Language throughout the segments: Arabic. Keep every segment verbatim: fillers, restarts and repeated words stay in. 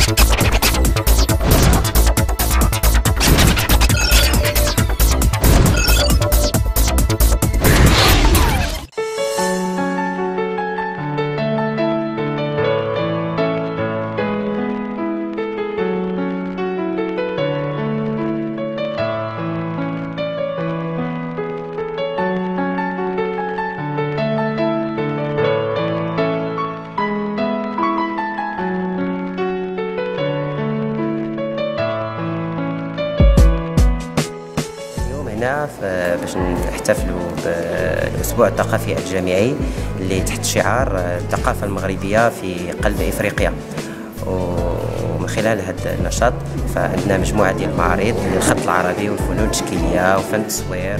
باش نحتفلوا بالأسبوع الثقافي الجامعي اللي تحت شعار الثقافة المغربية في قلب إفريقيا. ومن خلال هذا النشاط فعندنا مجموعة ديال المعارض للخط العربي والفنون التشكيلية وفن التصوير.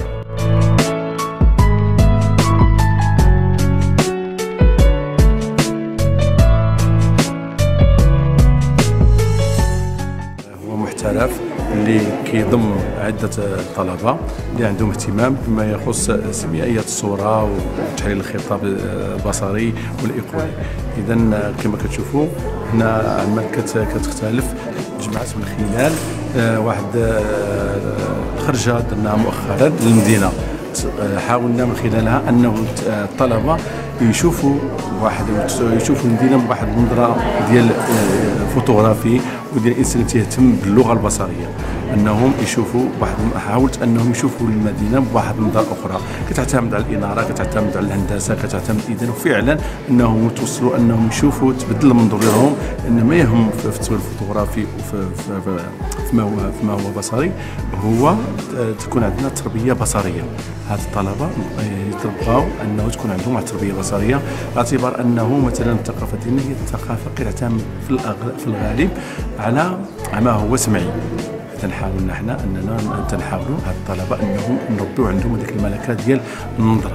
هو محترف اللي كيضم عدة طلبة اللي عندهم اهتمام بما يخص سيميائية الصورة وتحليل الخطاب البصري والإيقوني. إذا كما كتشوفوا هنا عمال كتختلف جمعت من خلال واحد الخرجة درناها مؤخرا للمدينة، حاولنا من خلالها أنه الطلبة يشوفوا واحد يشوفوا المدينه بواحد النظره ديال فوتوغرافي وديال الانسان تيهتم باللغه البصريه، انهم يشوفوا واحد حاولت انهم يشوفوا المدينه بواحد النظره اخرى كتعتمد على الاناره، كتعتمد على الهندسه، كتعتمد اذا وفعلا انهم توصلوا انهم يشوفوا تبدل منظورهم، ان ما يهم في التصوير الفوتوغرافي وفي فيما هو فيما هو بصري هو تكون عندنا تربيه بصريه. هاد الطلبه يتربوا انه تكون عندهم تربيه بصريه، باعتبار انه مثلا الثقافه ديالنا هي الثقافه كتعتمد في في الغالب على ما هو سمعي. تنحاولنا حنا اننا تنحاولوا هاد الطلبه انهم نربيو عندهم هذيك الملكه ديال النظره.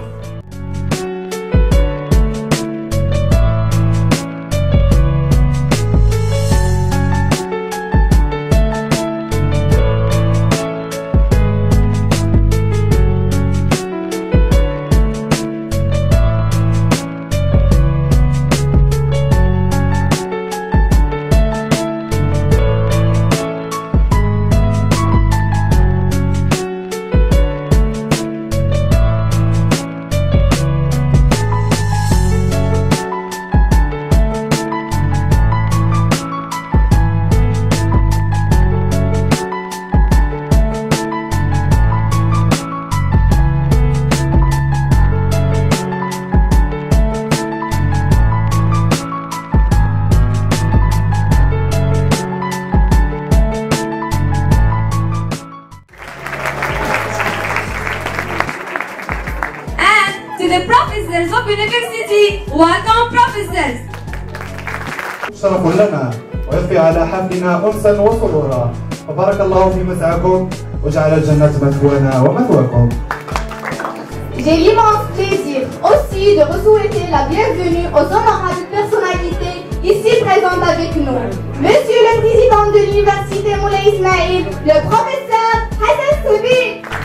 The professors of university, welcome professors. شرف لنا ويضفي على حفلنا أنسا وسرورا، وبارك الله في مسعاكم وجعل الجنة مثوانا ومثواكم. J'ai l'immense plaisir aussi de vous souhaiter la bienvenue aux honorables personnalités ici présentes avec nous. Monsieur le président de l'université Moulay Ismaïl, le professeur Hassan Soubi.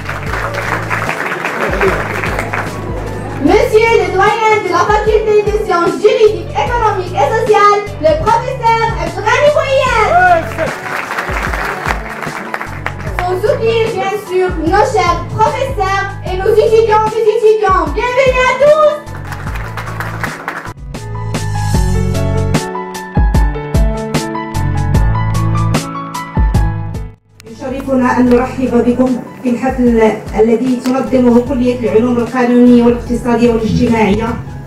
Monsieur le doyen de la faculté de sciences juridiques, économiques et sociales, le professeur Abdrani Bouyer. Sans oublier bien sûr nos chers professeurs et nos étudiants et étudiants. Bienvenue à tous. يشرفنا أن نرحب بكم في الحفل الذي تنظمه كلية العلوم القانونية والاقتصادية والاجتماعية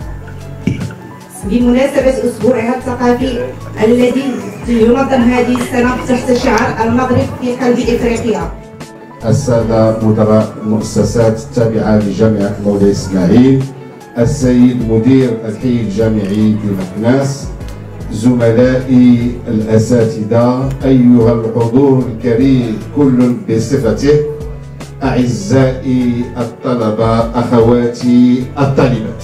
بمناسبة أسبوعها الثقافي الذي ينظم هذه السنة تحت شعار المغرب في قلب إفريقيا. السادة مدراء المؤسسات التابعة لجامعة مولاي إسماعيل، السيد مدير الحي الجامعي بمكناس، زملائي الأساتذة، أيها الحضور الكريم كل بصفته، أعزائي الطلبة، أخواتي الطالبات.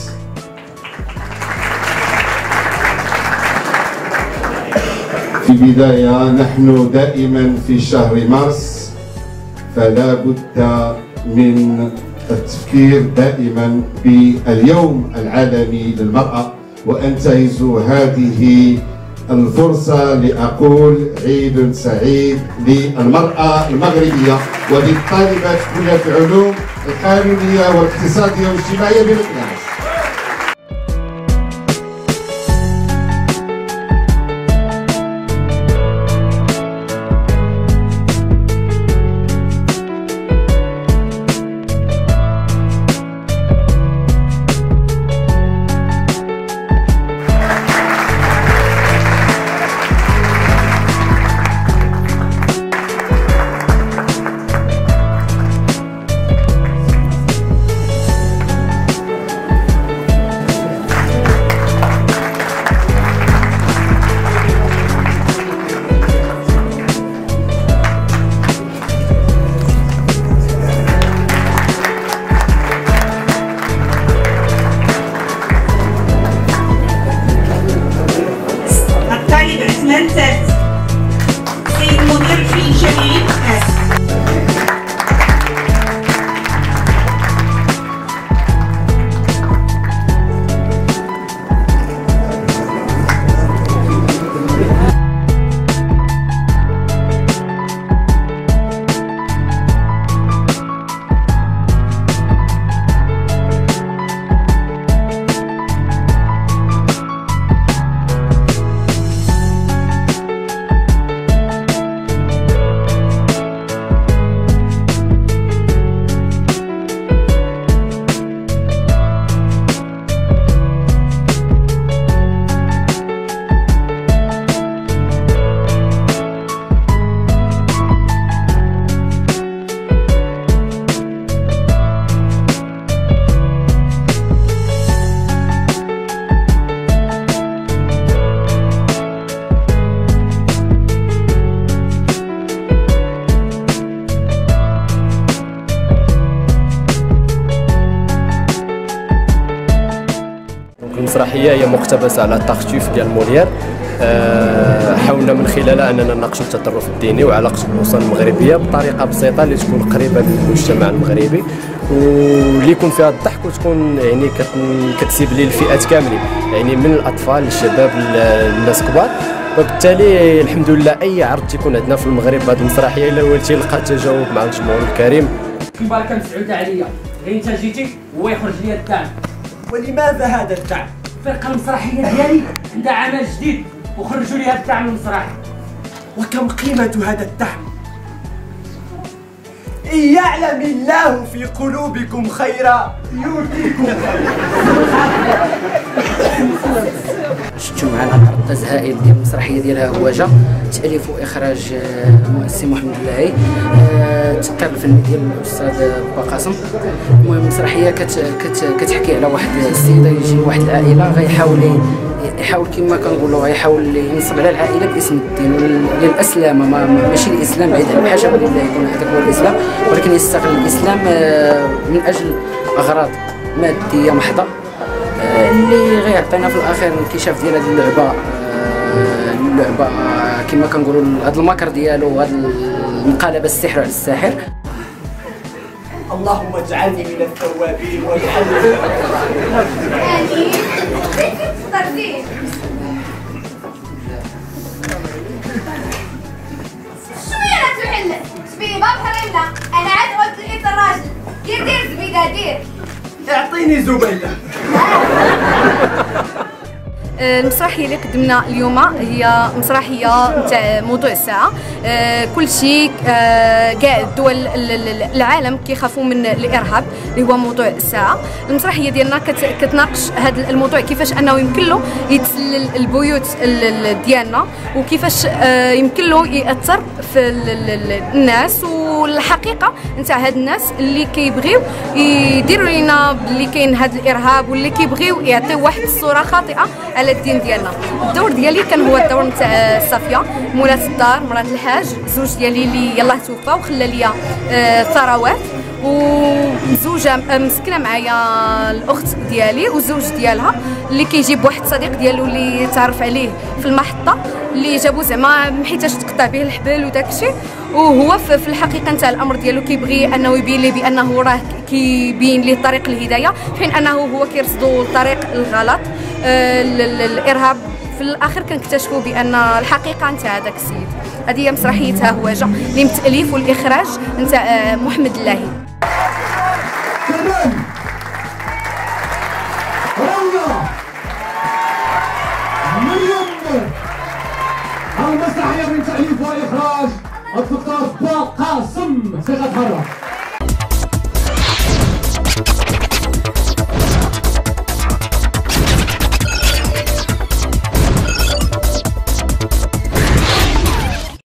في البداية نحن دائما في شهر مارس، فلا بد من التفكير دائما باليوم العالمي للمرأة، وأنتهز هذه الفرصة لأقول عيد سعيد للمرأة المغربية وللطالبات كلية العلوم القانونية والاقتصادية والاجتماعية بمقياس. سيد المدير في جميع المسرحيه هي مقتبسه على التارتوف ديال موليير. أه حاولنا من خلالها اننا نناقشوا التطرف الديني وعلاقه الاسر المغربيه بطريقه بسيطه اللي تكون قريبه للمجتمع المغربي واللي يكون فيها الضحك وتكون يعني كتسيب لي الفئات كاملين، يعني من الاطفال للشباب للناس كبار. وبالتالي الحمد لله اي عرض تيكون عندنا في المغرب بهذه المسرحيه الا هو تيلقى تجاوب مع الجمهور الكريم. كيبارك مسعوده عليا غير انت جيتي هو يخرج لي الدعم. ولماذا هذا الدعم؟ الفرقه المسرحيه ديالي عندها عمل جديد وخرجوا لي هذا الدعم المسرحي. وكم قيمه هذا الدعم؟ إن يعلم الله في قلوبكم خيرا يؤتيكم. شفتوا معنا عرض هائل ديال المسرحيه ديال هواجه، تاليف واخراج المؤسس محمد اللاهي، التقرير الفني ديال الاستاذ باقاسم. المهم المسرحيه كت كت كتحكي على واحد السيده يجي واحد العائله غيحاول يحاول كما كنقولوا غيحاول ينصب على العائله باسم الدين للاسلام، ما ماشي الاسلام بعيد عن الحاشا ولله يكون هذاك هو الاسلام، ولكن يستغل الاسلام من اجل اغراض ماديه محضه اللي غيعطينا في الاخير انكشاف ديال هذه اللعبه. اللعبه كما كنقولوا هذا المكر ديالو هذا المقالبه السحر على الساحر. اللهم اجعلني من التوابين واجعلني امين. تفضل شويه لا تحل شبيه باب حرمنا. انا عاد قلت لقيت الراجل دير دير زبيده دير. اعطيني زبيده. المسرحيه اللي قدمنا اليوم هي مسرحيه نتاع موضوع الساعه. كل شيء كاع دول العالم كيخافوا من الارهاب اللي هو موضوع الساعه. المسرحيه ديالنا كتناقش هذا الموضوع، كيفاش انه يمكن له يتسلل البيوت ديالنا وكيفاش يمكن له ياثر في الناس، والحقيقه نتاع هاد الناس اللي كيبغيو يديروا لينا باللي كاين هذا الارهاب واللي كيبغيو يعطيو واحد الصوره خاطئه على الدين ديالنا. الدور ديالي كان هو الدور نتاع صافيه مولات الدار مرات الحاج، زوج ديالي اللي يلاه توفى وخلى ليا ثروات، ومزوجه مسكنه معايا الاخت ديالي وزوج ديالها اللي كيجيب واحد الصديق ديالو اللي تعرف عليه في المحطه اللي جابو زعما حيتاش تقطع به الحبل وداك الشيء. وهو في الحقيقه نتاع الامر ديالو كيبغي انه يبين لي بانه راه كيبين ليه طريق الهدايه، في حين انه هو كيرصدو الطريق الغلط. الارهاب في الاخر كنكتشفوا بان الحقيقه نتاع هذاك السيد. هذه هي مسرحيه ها هواجه اللي من التاليف والاخراج نتاع محمد اللاهي. تمام روضه مريم المسرحيه من تاليف واخراج الدكتور باقاسم ثقه حره.